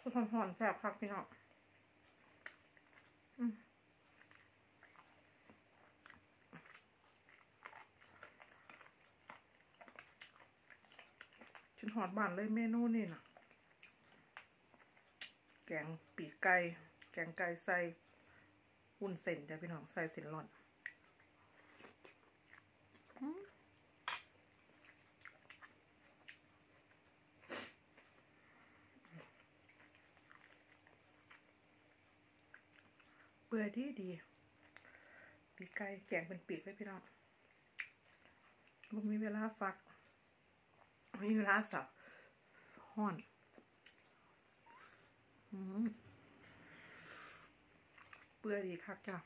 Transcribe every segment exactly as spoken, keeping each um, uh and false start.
คือหอมๆแซ่บคักพี่น้องฉันหอดบ้านเลยเมนูนี่นะแกงปีกไก่แกงไก่ใส่วุ้นเส้นจ้ะพี่น้องใส่เส้นร้อนเปื่อยดีดีปีกไก่แกงเป็นปีกเลยพี่น้องบ่มีเวลาฟักมีเวลาสับห่อนเปื่อยดีคักจ้ะ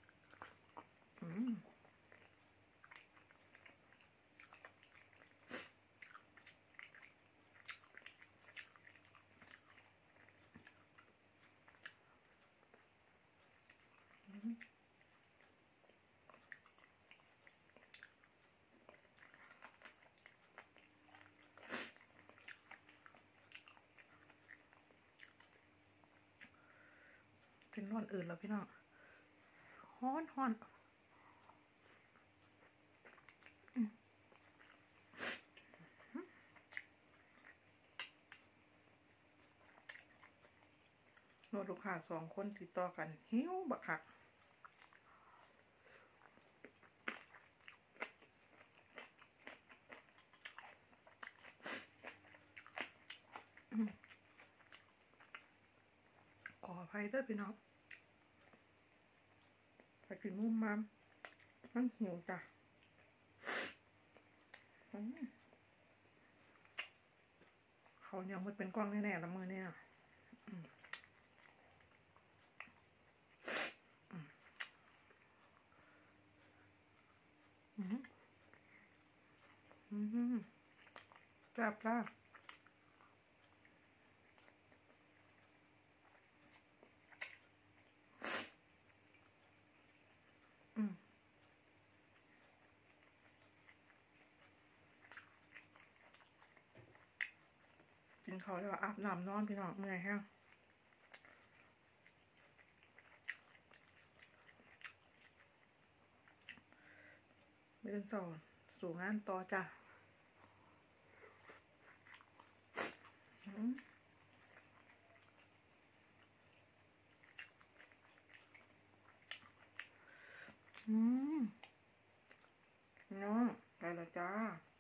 เป็นร้อนอื่นแล้วพี่น้องฮ้อนฮ้อนนวดลูกค้าสองคนติดต่อกันหิวบักคักขออภัยด้วยพี่น้องไปกินมุมมันมันหิวจ้ะเขายังไม่เป็นกล้องแน่ๆละมือเนี่ยจ้าจ้ากินเขาแล้วอาบน้ำนอนพี่น้องเมื่อยแห้งไม่เป็นสอนสู่งานต่อจ้ะอืมน้องไปแล้วจ้า